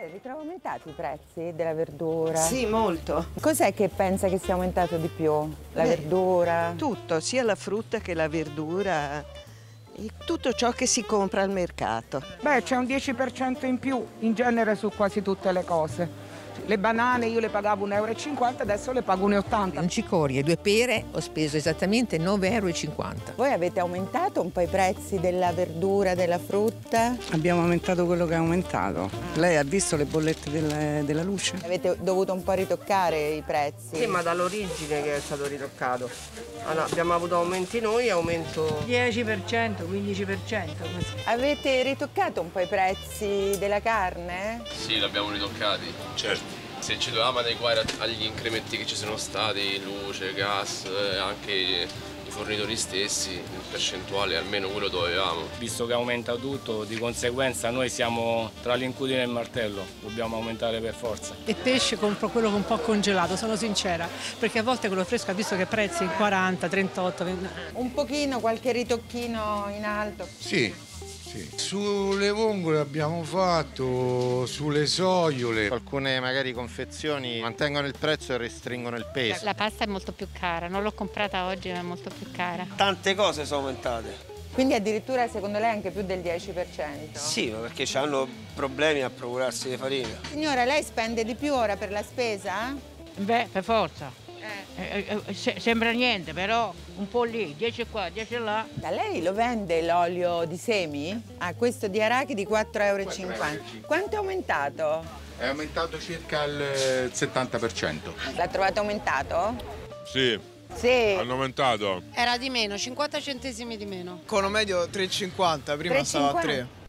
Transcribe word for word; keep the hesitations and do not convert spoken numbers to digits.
Ritrovo aumentati i prezzi della verdura? Sì, molto. Cos'è che pensa che sia aumentato di più? La Beh, verdura? Tutto, sia la frutta che la verdura, tutto ciò che si compra al mercato. Beh, c'è un dieci per cento in più in genere su quasi tutte le cose. Le banane io le pagavo un euro e cinquanta, adesso le pago un euro e ottanta. Un cicoria e due pere ho speso esattamente nove e cinquanta euro. Voi avete aumentato un po' i prezzi della verdura, della frutta? Abbiamo aumentato quello che è aumentato. Lei ha visto le bollette del, della luce? Avete dovuto un po' ritoccare i prezzi? Sì, ma dall'origine che è stato ritoccato. Allora, abbiamo avuto aumenti noi, aumento dieci per cento, quindici per cento. Così. Avete ritoccato un po' i prezzi della carne? Sì, l'abbiamo ritoccati. Certo. Se ci dovevamo adeguare agli incrementi che ci sono stati, luce, gas, anche i fornitori stessi, in percentuale almeno quello dovevamo. Visto che aumenta tutto, di conseguenza noi siamo tra l'incudine e il martello, dobbiamo aumentare per forza. E pesce compro quello che è un po' congelato, sono sincera, perché a volte quello fresco ha visto che prezzi quaranta, trentotto, venti. Un pochino, qualche ritocchino in alto? Sì. Sì. Sulle vongole abbiamo fatto, sulle soiole. Alcune magari confezioni mantengono il prezzo e restringono il peso. La pasta è molto più cara, non l'ho comprata oggi ma è molto più cara. Tante cose sono aumentate. Quindi addirittura secondo lei anche più del dieci per cento? Sì, perché hanno problemi a procurarsi le farine. Signora, lei spende di più ora per la spesa? Beh, per forza. Eh. Eh, eh, se, sembra niente, però un po' lì, dieci qua, dieci là. Da lei lo vende l'olio di semi? Ah, questo di arachidi quattro e cinquanta euro. Quanto è aumentato? È aumentato circa il settanta per cento. L'ha trovato aumentato? Sì. Sì. Hanno aumentato. Era di meno, cinquanta centesimi di meno. Cono medio tre e cinquanta, prima stava a tre.